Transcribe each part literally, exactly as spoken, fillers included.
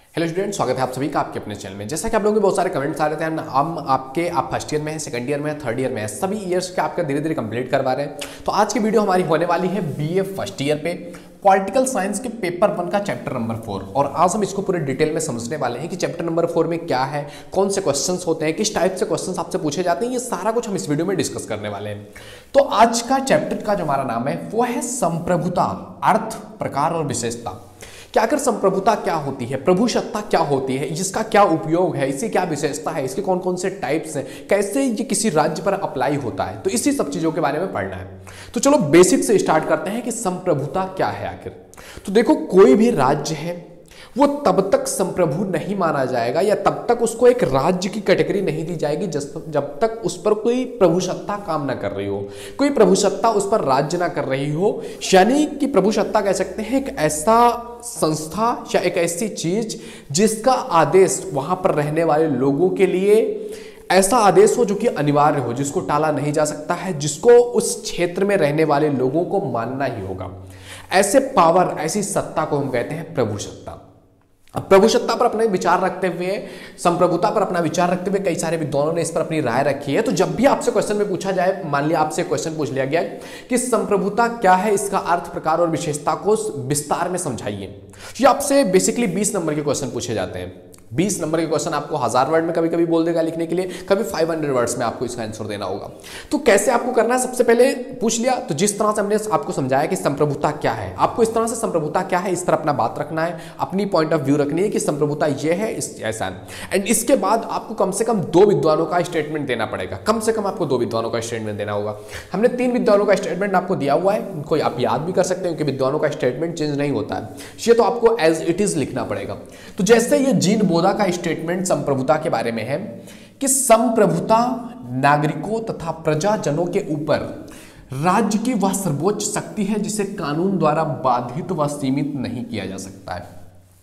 Hello student, स्वागत है आप सभी का आपके अपने चैनल में। जैसा कि आप लोगों के बहुत सारे कमेंट्स आ रहे थे, हम आपके आप फर्स्ट ईयर में हैं, सेकंड ईयर में हैं, थर्ड ईयर में हैं, सभी ईयर्स के आपका धीरे धीरे कंप्लीट करवा रहे हैं। तो आज की वीडियो हमारी होने वाली है बीए फर्स्ट ईयर पे पॉलिटिकल साइंस के पेपर वन का चैप्टर नंबर फोर। और आज हम इसको पूरे डिटेल में समझने वाले हैं कि चैप्टर नंबर फोर में क्या है, कौन से क्वेश्चंस होते हैं, किस टाइप से क्वेश्चंस आपसे पूछे जाते हैं, ये सारा कुछ हम इस वीडियो में डिस्कस करने वाले हैं। तो आज का चैप्टर का जो हमारा नाम है वो है संप्रभुता, अर्थ, प्रकार और विशेषता। क्या आखिर संप्रभुता क्या होती है, प्रभुसत्ता क्या होती है, इसका क्या उपयोग है, इसकी क्या विशेषता है, इसके कौन कौन से टाइप्स हैं, कैसे ये किसी राज्य पर अप्लाई होता है, तो इसी सब चीजों के बारे में पढ़ना है। तो चलो बेसिक से स्टार्ट करते हैं कि संप्रभुता क्या है आखिर। तो देखो, कोई भी राज्य है वो तब तक संप्रभु नहीं माना जाएगा या तब तक उसको एक राज्य की कैटेगरी नहीं दी जाएगी जब तक उस पर कोई प्रभुसत्ता काम ना कर रही हो, कोई प्रभुसत्ता उस पर राज्य ना कर रही हो। यानी कि प्रभुसत्ता कह सकते हैं एक ऐसा संस्था या एक ऐसी चीज जिसका आदेश वहां पर रहने वाले लोगों के लिए ऐसा आदेश हो जो कि अनिवार्य हो, जिसको टाला नहीं जा सकता है, जिसको उस क्षेत्र में रहने वाले लोगों को मानना ही होगा। ऐसे पावर, ऐसी सत्ता को हम कहते हैं प्रभुसत्ता। अब प्रभुसत्ता पर अपने विचार रखते हुए, संप्रभुता पर अपना विचार रखते हुए कई सारे विद्वानों ने इस पर अपनी राय रखी है। तो जब भी आपसे क्वेश्चन में पूछा जाए, मान लिया आपसे क्वेश्चन पूछ लिया गया कि संप्रभुता क्या है, इसका अर्थ, प्रकार और विशेषता को विस्तार में समझाइए, ये आपसे बेसिकली बीस नंबर के क्वेश्चन पूछे जाते हैं। बीस नंबर के क्वेश्चन आपको हजार वर्ड में कभी कभी बोल देगा लिखने के लिए, कभी पाँच सौ वर्ड्स में आपको इसका आंसर देना होगा। तो कैसे आपको करना है, सबसे पहले पूछ लिया तो जिस तरह से हमने आपको समझाया कि संप्रभुता क्या है, आपको इस तरह से संप्रभुता क्या है इस तरह अपना बात रखना है, अपनी पॉइंट ऑफ व्यू रखनी है कि संप्रभुता ये है, इस ऐसा है। एंड इसके बाद आपको कम से कम दो विद्वानों का स्टेटमेंट देना पड़ेगा, कम से कम आपको दो विद्वानों का स्टेटमेंट देना होगा। हमने तीन विद्वानों का स्टेटमेंट आपको दिया हुआ है, उनको आप याद भी कर सकते हैं क्योंकि विद्वानों का स्टेटमेंट चेंज नहीं होता है, ये तो आपको एज इट इज लिखना पड़ेगा। तो जैसे ये जीन बोधा का स्टेटमेंट संप्रभुता के बारे में है कि संप्रभुता नागरिकों तथा प्रजाजनों के ऊपर राज्य की वह सर्वोच्च शक्ति है जिसे कानून द्वारा बाधित व सीमित नहीं किया जा सकता है।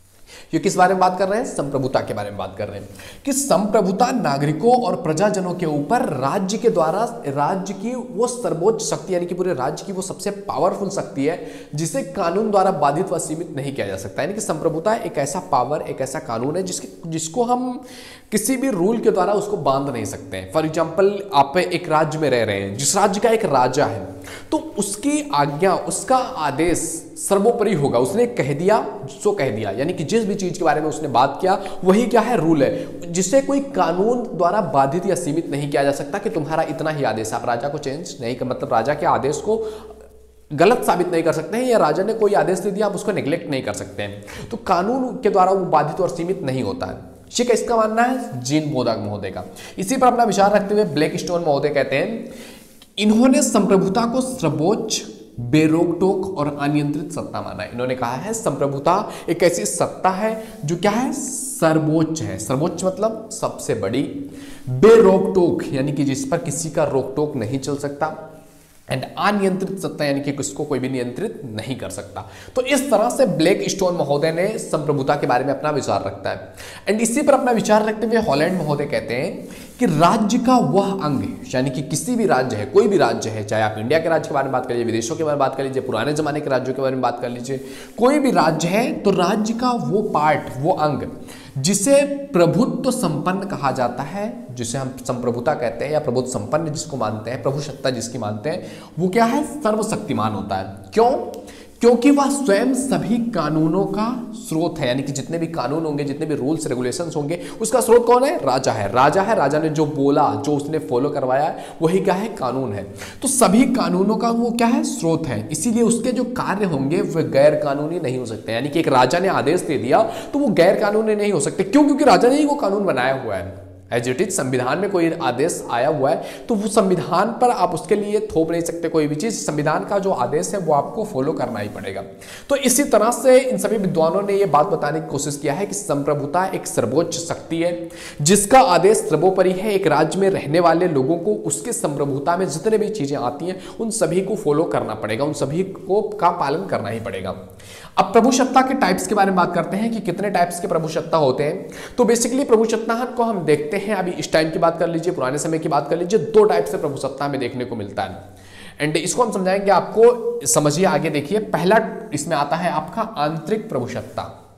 ये किस बारे में बात कर रहे हैं, संप्रभुता के बारे में बात कर रहे हैं कि संप्रभुता नागरिकों और प्रजाजनों के ऊपर राज्य के द्वारा, राज्य की वो सर्वोच्च शक्ति यानी कि पूरे राज्य की वो सबसे पावरफुल शक्ति है जिसे कानून द्वारा बाधित व सीमित नहीं किया जा सकता। यानी कि संप्रभुता एक ऐसा पावर, एक ऐसा कानून है जिसके जिसको हम किसी भी रूल के द्वारा उसको बांध नहीं सकते हैं। फॉर एग्जाम्पल, आप एक राज्य में रह रहे हैं, जिस राज्य का एक राजा है, तो उसकी आज्ञा, उसका आदेश सर्वोपरि होगा। उसने कह दिया सो कह दिया, यानी कि जिस भी चीज के बारे में उसने बात किया वही क्या है, रूल है, जिसे कोई कानून द्वारा बाधित या सीमित नहीं किया जा सकता कि तुम्हारा इतना ही आदेश। आप राजा को चेंज नहीं कर, मतलब राजा के आदेश को गलत साबित नहीं कर सकते हैं, या राजा ने कोई आदेश दे दिया आप उसको नेग्लेक्ट नहीं कर सकते हैं। तो कानून के द्वारा वो बाधित और सीमित नहीं होता है। ठीक है, इसका मानना है जीन बोधा महोदय का। इसी पर अपना विचार रखते हुए ब्लैक स्टोन महोदय कहते हैं इन्होंने संप्रभुता को सर्वोच्च, बेरोक-टोक और अनियंत्रित सत्ता माना है। इन्होंने कहा है संप्रभुता एक ऐसी सत्ता है जो क्या है, सर्वोच्च है। सर्वोच्च मतलब सबसे बड़ी, बेरोक-टोक यानी कि जिस पर किसी का रोक टोक नहीं चल सकता, एंड अनियंत्रित सत्ता यानी कि किसको कोई भी नियंत्रित नहीं कर सकता। तो इस तरह से ब्लैक स्टोन महोदय ने संप्रभुता के बारे में अपना विचार रखता है। एंड इसी पर अपना विचार रखते हुए हॉलैंड महोदय कहते हैं कि राज्य का वह अंग, यानी कि किसी भी राज्य है, कोई भी राज्य है, चाहे आप इंडिया के राज्य के बारे में बात कर लीजिए, विदेशों के बारे में बात कर लीजिए, पुराने जमाने के राज्यों के बारे में बात कर लीजिए, कोई भी राज्य है तो राज्य का वो पार्ट, वो अंग जिसे प्रभुत्व संपन्न कहा जाता है, जिसे हम संप्रभुता कहते हैं या प्रभुत्व संपन्न जिसको मानते हैं, प्रभुसत्ता जिसकी मानते हैं, वो क्या है, सर्वशक्तिमान होता है। क्यों? क्योंकि वह स्वयं सभी कानूनों का स्रोत है। यानी कि जितने भी कानून होंगे, जितने भी रूल्स रेगुलेशंस होंगे, उसका स्रोत कौन है, राजा है। राजा है, राजा ने जो बोला, जो उसने फॉलो करवाया, वही क्या है, कानून है। तो सभी कानूनों का वो क्या है, स्रोत है। इसीलिए उसके जो कार्य होंगे वे गैर कानूनी नहीं हो सकते। यानी कि एक राजा ने आदेश दे दिया तो वो गैर कानूनी नहीं हो सकते। क्यों? क्योंकि राजा ने ही वो कानून बनाया हुआ है। एज इट इज संविधान में कोई आदेश आया हुआ है तो वो संविधान पर आप उसके लिए थोप नहीं सकते कोई भी चीज। संविधान का जो आदेश है वो आपको फॉलो करना ही पड़ेगा। तो इसी तरह से इन सभी विद्वानों ने ये बात बताने की कोशिश किया है कि संप्रभुता एक सर्वोच्च शक्ति है जिसका आदेश सर्वोपरि है। एक राज्य में रहने वाले लोगों को उसके संप्रभुता में जितने भी चीजें आती हैं उन सभी को फॉलो करना पड़ेगा, उन सभी को का पालन करना ही पड़ेगा। अब प्रभुसत्ता के टाइप्स के बारे में बात करते हैं कि कितने टाइप्स के प्रभुसत्ता होते हैं। तो बेसिकली प्रभुसत्ता को हम देखते हैं, अभी इस टाइम की बात कर लीजिए, पुराने समय की बात कर लीजिए, दो टाइप से प्रभुसत्ता में देखने को मिलता है। एंड इसको हम समझाएंगे आपको, समझिए आगे देखिए। पहला इसमें आता है आपका आंतरिक प्रभुसत्ता।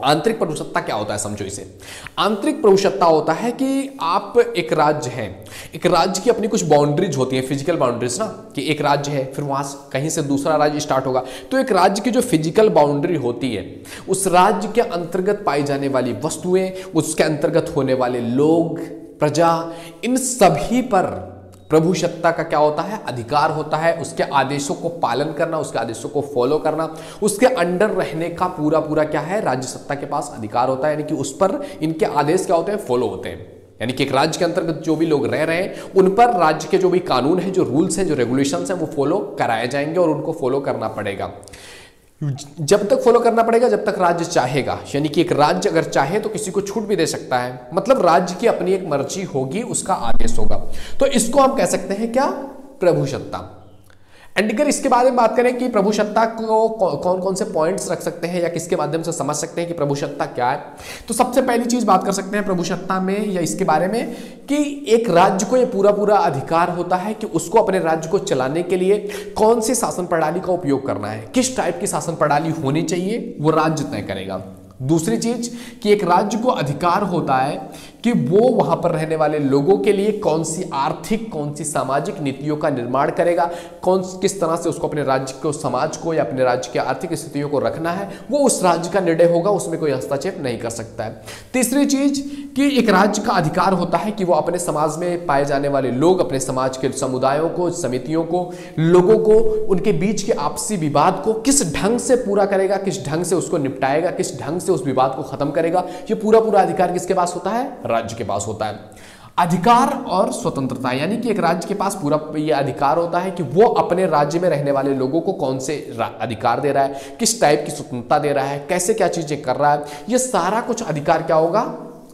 आंतरिक प्रभुसत्ता क्या होता है, समझो इसे। आंतरिक प्रभुसत्ता होता है कि आप एक राज्य है, एक राज्य की अपनी कुछ बाउंड्रीज होती है, फिजिकल बाउंड्रीज ना, कि एक राज्य है फिर वहां कहीं से दूसरा राज्य स्टार्ट होगा, तो एक राज्य की जो फिजिकल बाउंड्री होती है, उस राज्य के अंतर्गत पाई जाने वाली वस्तुएं, उसके अंतर्गत होने वाले लोग, प्रजा, इन सभी पर प्रभुसत्ता का क्या होता है, अधिकार होता है। उसके आदेशों को पालन करना, उसके आदेशों को फॉलो करना, उसके अंडर रहने का पूरा पूरा क्या है, राज्य सत्ता के पास अधिकार होता है। यानी कि उस पर इनके आदेश क्या होते हैं, फॉलो होते हैं। यानी कि एक राज्य के अंतर्गत जो भी लोग रह रहे हैं उन पर राज्य के जो भी कानून हैं, जो रूल्स हैं, जो रेगुलेशंस हैं, वो फॉलो कराए जाएंगे और उनको फॉलो करना पड़ेगा। जब तक फॉलो करना पड़ेगा जब तक राज्य चाहेगा। यानी कि एक राज्य अगर चाहे तो किसी को छूट भी दे सकता है, मतलब राज्य की अपनी एक मर्जी होगी, उसका आदेश होगा। तो इसको हम कह सकते हैं क्या, प्रभुसत्ता। एंड अगर इसके बारे में बात करें कि प्रभुसत्ता को कौन कौन से पॉइंट्स रख सकते हैं या किसके माध्यम से समझ सकते हैं कि प्रभुसत्ता क्या है, तो सबसे पहली चीज बात कर सकते हैं प्रभुसत्ता में या इसके बारे में कि एक राज्य को ये पूरा पूरा अधिकार होता है कि उसको अपने राज्य को चलाने के लिए कौन सी शासन प्रणाली का उपयोग करना है, किस टाइप की शासन प्रणाली होनी चाहिए, वो राज्य तय करेगा। दूसरी चीज कि एक राज्य को अधिकार होता है कि वो वहां पर रहने वाले लोगों के लिए कौन सी आर्थिक, कौन सी सामाजिक नीतियों का निर्माण करेगा, कौन किस तरह से उसको अपने राज्य को, समाज को या अपने राज्य की आर्थिक स्थितियों को रखना है, वो उस राज्य का निर्णय होगा, उसमें कोई हस्तक्षेप नहीं कर सकता है। तीसरी चीज कि एक राज्य का अधिकार होता है कि वो अपने समाज में पाए जाने वाले लोग, अपने समाज के समुदायों को, समितियों को, लोगों को, उनके बीच के आपसी विवाद को किस ढंग से पूरा करेगा, किस ढंग से उसको निपटाएगा, किस ढंग से उस विवाद को खत्म करेगा, ये पूरा पूरा अधिकार किसके पास होता है, राज्य के पास होता है। अधिकार और स्वतंत्रता, यानी कि एक राज्य के पास पूरा ये अधिकार होता है कि वो अपने राज्य में रहने वाले लोगों को कौन से अधिकार दे रहा है, किस टाइप की स्वतंत्रता दे रहा है, कैसे क्या चीजें कर रहा है, ये सारा कुछ अधिकार क्या होगा,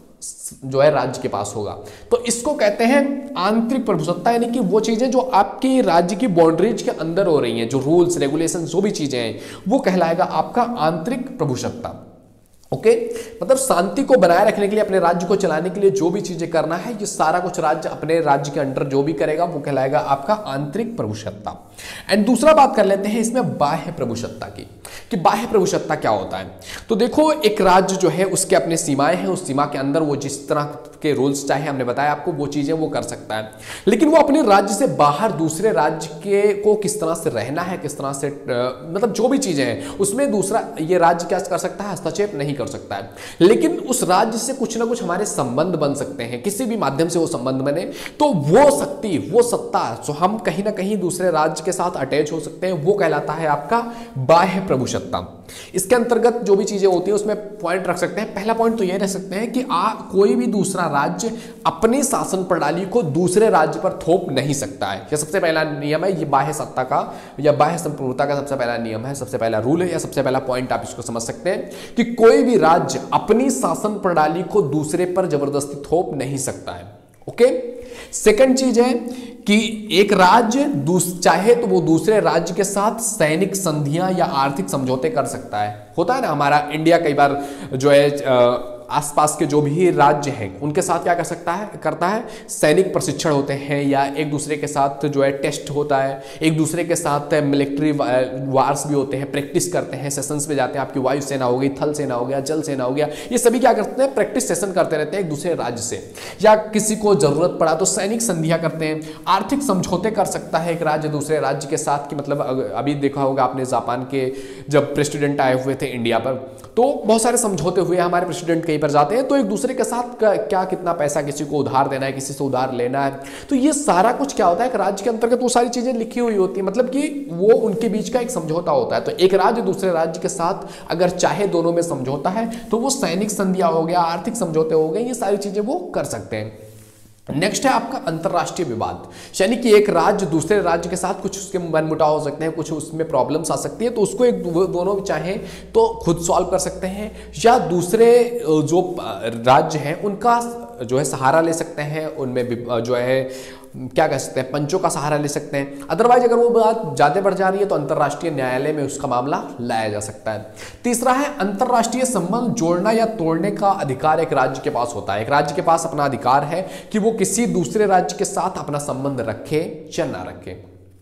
जो है राज्य के पास होगा। तो इसको कहते हैं आंतरिक प्रभुसत्ता, यानी कि वो चीजें जो आपकी राज्य की बाउंड्रीज के अंदर हो रही हैं, जो रूल्स रेगुलेशन जो भी चीजें हैं, वो कहलाएगा आपका आंतरिक प्रभुसत्ता। Okay okay? मतलब शांति को बनाए रखने के लिए, अपने राज्य को चलाने के लिए जो भी चीजें करना है, ये सारा कुछ राज्य अपने राज्य के अंडर जो भी करेगा वो कहलाएगा आपका आंतरिक प्रभुसत्ता। एंड दूसरा बात कर लेते हैं इसमें बाह्य प्रभुसत्ता की, कि बाह्य प्रभुसत्ता क्या होता है। तो देखो एक राज्य जो है उसके अपने सीमाएं हैं, उस सीमा के अंदर वो जिस तरह के रूल्स चाहे, हमने बताया आपको, वो चीजें वो कर सकता है। लेकिन वो अपने राज्य से बाहर दूसरे राज्य के को किस तरह से रहना है, किस तरह से मतलब जो भी चीजें हैं उसमें दूसरा ये राज्य क्या कर सकता है, हस्तक्षेप नहीं कर सकता है। लेकिन उस राज्य से कुछ ना कुछ हमारे संबंध बन सकते हैं, किसी भी माध्यम से वो संबंध बने, तो वो शक्ति, वो सत्ता जो हम कहीं ना कहीं दूसरे राज्य के साथ अटैच हो सकते हैं, वो कहलाता है आपका बाह्य प्रभुसत्ता। इसके अंतर्गत जो भी चीजें होती है उसमें पॉइंट रख सकते हैं। पहला पॉइंट तो ये रख सकते हैं कि आ, कोई भी दूसरा राज्य अपनी शासन प्रणाली को दूसरे राज्य पर थोप नहीं सकता है। यह सबसे पहला नियम है, ये बाह्य सत्ता का या बाह्य संप्रभुता का सबसे पहला नियम है, सबसे पहला रूल है या सबसे पहला पॉइंट आप इसको समझ सकते हैं कि कोई भी राज्य अपनी शासन प्रणाली को दूसरे पर जबरदस्ती थोप नहीं सकता है। ओके, सेकंड चीज है कि एक राज्य चाहे तो वो दूसरे राज्य के साथ सैनिक संधियां या आर्थिक समझौते कर सकता है। होता है ना, हमारा इंडिया कई बार जो है आ, आसपास के जो भी राज्य हैं उनके साथ क्या कर सकता है करता है सैनिक प्रशिक्षण होते हैं, या एक दूसरे के साथ जो है टेस्ट होता है, एक दूसरे के साथ मिलिट्री वार्स भी होते हैं, प्रैक्टिस करते हैं, सेशंस में जाते हैं। आपकी वायु सेना हो गई, थल सेना हो गया, जल सेना हो गया, ये सभी क्या करते हैं, प्रैक्टिस सेशन करते रहते हैं एक दूसरे राज्य से। या किसी को जरूरत पड़ा तो सैनिक संधियां करते हैं, आर्थिक समझौते कर सकता है एक राज्य दूसरे राज्य के साथ। कि मतलब अभी देखा होगा आपने जापान के जब प्रेसिडेंट आए हुए थे इंडिया पर, तो बहुत सारे समझौते हुए, हमारे प्रेसिडेंट कहीं पर जाते हैं तो एक दूसरे के साथ क्या कितना पैसा किसी को उधार देना है, किसी से उधार लेना है, तो ये सारा कुछ क्या होता है, एक राज्य के अंतर्गत वो सारी चीजें लिखी हुई होती है। मतलब कि वो उनके बीच का एक समझौता होता है। तो एक राज्य दूसरे राज्य के साथ अगर चाहे दोनों में समझौता है तो वो सैनिक संधियां हो गया, आर्थिक समझौते हो गए, ये सारी चीजें वो कर सकते हैं। नेक्स्ट है आपका अंतरराष्ट्रीय विवाद, यानी कि एक राज्य दूसरे राज्य के साथ कुछ उसके मनमुटाव हो सकते हैं, कुछ उसमें प्रॉब्लम्स आ सकती है, तो उसको एक दोनों चाहे तो खुद सॉल्व कर सकते हैं या दूसरे जो राज्य हैं उनका जो है सहारा ले सकते हैं, उनमें जो है क्या कह सकते हैं, पंचों का सहारा ले सकते हैं। अदरवाइज अगर वो बात ज्यादा बढ़ जा रही है तो अंतरराष्ट्रीय न्यायालय में उसका मामला लाया जा सकता है। तीसरा है अंतरराष्ट्रीय संबंध जोड़ना या तोड़ने का अधिकार एक राज्य के पास होता है। एक राज्य के पास अपना अधिकार है कि वो किसी दूसरे राज्य के साथ अपना संबंध रखे या ना रखे।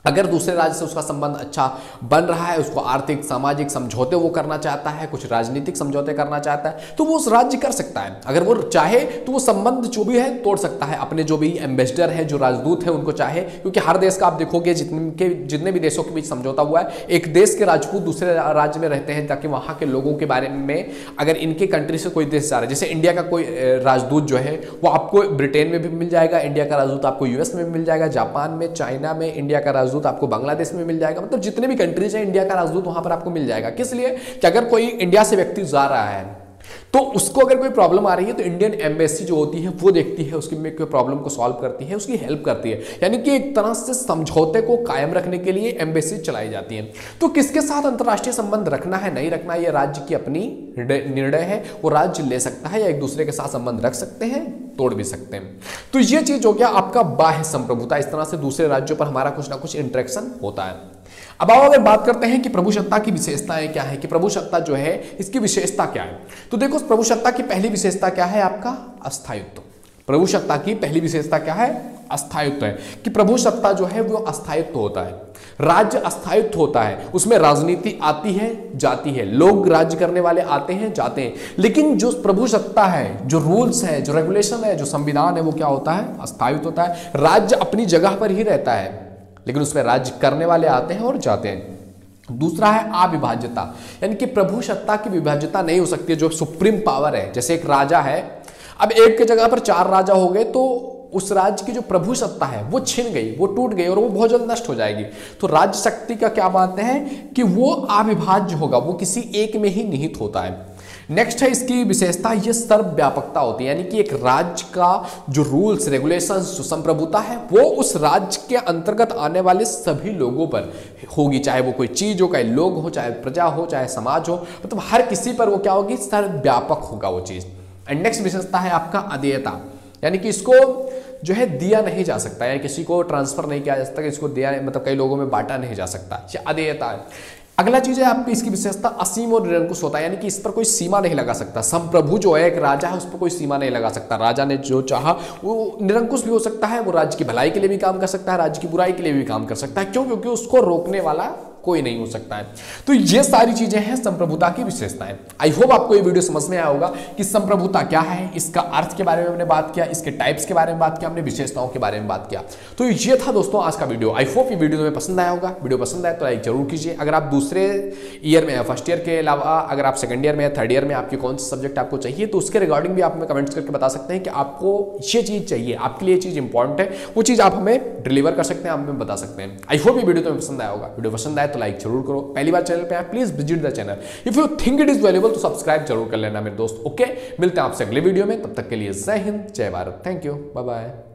अगर दूसरे राज्य से उसका संबंध अच्छा बन रहा है, उसको आर्थिक सामाजिक समझौते वो करना चाहता है, कुछ राजनीतिक समझौते करना चाहता है, तो वो उस राज्य कर सकता है। अगर वो चाहे तो वो संबंध जो भी है तोड़ सकता है, अपने जो भी एम्बेसडर है, जो राजदूत है, उनको चाहे, क्योंकि हर देश का आप देखोगे जितने के जितने भी देशों के बीच समझौता हुआ है, एक देश के राजपूत दूसरे राज्य में रहते हैं ताकि वहां के लोगों के बारे में, अगर इनके कंट्री से कोई देश जा रहा है, जैसे इंडिया का कोई राजदूत जो है वो आपको ब्रिटेन में भी मिल जाएगा, इंडिया का राजदूत आपको यूएस में भी मिल जाएगा, जापान में, चाइना में इंडिया का राजदूत आपको बांग्लादेश में मिल जाएगा। मतलब जितने भी कंट्रीज हैं इंडिया का राजदूत वहां पर आपको मिल जाएगा। किस लिए कि अगर कोई इंडिया से व्यक्ति जा रहा है तो उसको अगर कोई प्रॉब्लम आ रही है तो इंडियन एम्बेसी जो होती है वो देखती है, उसकी कोई प्रॉब्लम को सॉल्व करती है, उसकी हेल्प करती है। यानी कि एक तरह से समझौते को कायम रखने के लिए एम्बेसी चलाई जाती है। तो किसके साथ अंतर्राष्ट्रीय संबंध रखना है नहीं रखना है, यह राज्य की अपनी निर्णय है, वो राज्य ले सकता है, या एक दूसरे के साथ संबंध रख सकते हैं, तोड़ भी सकते हैं। तो ये चीज हो गया आपका बाह्य संप्रभुता। इस तरह से दूसरे राज्यों पर हमारा कुछ ना कुछ इंटरेक्शन होता है। अब आओ अगर बात करते हैं कि प्रभुसत्ता की विशेषताएं क्या है, कि प्रभुसत्ता जो है इसकी विशेषता क्या है, तो देखो प्रभुसत्ता की पहली विशेषता क्या है, आपका अस्थायित्व। प्रभुसत्ता की पहली विशेषता क्या है, अस्थायित्व है, कि प्रभुसत्ता जो है वो अस्थायित्व होता है, राज्य अस्थायित्व होता है, उसमें राजनीति आती है जाती है, लोग राज्य करने वाले आते हैं जाते हैं, लेकिन जो प्रभुसत्ता है, जो रूल्स है, जो रेगुलेशन है, जो संविधान है, वो क्या होता है, अस्थायित्व होता है। राज्य अपनी जगह पर ही रहता है लेकिन उसमें राज्य करने वाले आते हैं और जाते हैं। दूसरा है अविभाज्यता, यानी कि प्रभुसत्ता की विभाज्यता नहीं हो सकती है। जो सुप्रीम पावर है, जैसे एक राजा है, अब एक की जगह पर चार राजा हो गए तो उस राज्य की जो प्रभुसत्ता है वो छिन गई, वो टूट गई और वो बहुत जल्द नष्ट हो जाएगी। तो राज्य शक्ति का क्या मानते हैं कि वो अविभाज्य होगा, वो किसी एक में ही निहित होता है। नेक्स्ट है इसकी विशेषता, ये सर्वव्यापकता होती है, यानी कि एक राज्य का जो रूल्स रेगुलेशंस, जो संप्रभुता है, वो उस राज्य के अंतर्गत आने वाले सभी लोगों पर होगी, चाहे वो कोई चीज हो, चाहे लोग हो, चाहे प्रजा हो, चाहे समाज हो, मतलब हर किसी पर वो क्या होगी, सर्वव्यापक होगा वो चीज। एंड नेक्स्ट विशेषता है आपका अदेयता, यानी कि इसको जो है दिया नहीं जा सकता, या किसी को ट्रांसफर नहीं किया जा सकता, इसको दिया मतलब कई लोगों में बांटा नहीं जा सकता, ये अदेयता है। अगला चीज है आपकी इसकी विशेषता असीम और निरंकुश होता है, यानी कि इस पर कोई सीमा नहीं लगा सकता। संप्रभु जो है एक राजा है, उस पर कोई सीमा नहीं लगा सकता। राजा ने जो चाहा वो निरंकुश भी हो सकता है, वो राज्य की भलाई के लिए भी काम कर सकता है, राज्य की बुराई के लिए भी काम कर सकता है। क्यों? क्योंकि उसको रोकने वाला कोई नहीं हो सकता है। तो ये सारी चीजें हैं संप्रभुता की विशेषताएं। आई होप आपको ये वीडियो समझ में आया होगा कि संप्रभुता क्या है, इसका अर्थ के बारे में हमने बात किया, इसके टाइप्स के बारे में बात किया, हमने विशेषताओं के बारे में बात किया। तो ये था दोस्तों आज का वीडियो। आई होप ये वीडियो तुम्हें पसंद आया होगा। वीडियो पसंद आया तो लाइक जरूर कीजिए। अगर आप दूसरे ईयर में, फर्स्ट ईयर के अलावा अगर आप सेकंड ईयर में या थर्ड ईयर में आपके कौन सा सब्जेक्ट आपको चाहिए, तो उसके रिगार्डिंग भी आप हमें कमेंट्स करके बता सकते हैं कि आपको ये चीज चाहिए, आपके लिए ये चीज इंपॉर्टेंट है, वो चीज आप हमें डिलीवर कर सकते हैं, आप हमें बता सकते हैं। आई होप ये वीडियो तुम्हें पसंद आया होगा। वीडियो पसंद आए तो लाइक जरूर करो। पहली बार चैनल पे आए please visit the channel. If you think it is valuable तो सब्सक्राइब जरूर कर लेना मेरे दोस्त। ओके, मिलते हैं आपसे अगले वीडियो में, तब तक के लिए जय हिंद, जय Bharat, thank you, bye bye.